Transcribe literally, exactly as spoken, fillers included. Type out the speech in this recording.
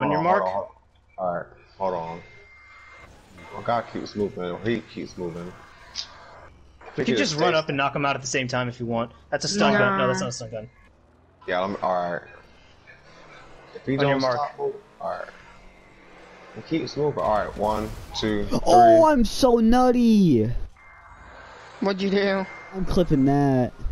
On your on, mark. hold on, hold on. All right, hold on. My guy keeps moving. He keeps moving. You can just run up and knock him out at the same time if you want. That's a stun Nah. gun. No, that's not a stun gun. Yeah, I'm alright. If he On your don't mark. stop moving, alright. He keeps moving. Alright, one, two, three. Oh, I'm so nutty. What'd you do? I'm clipping that.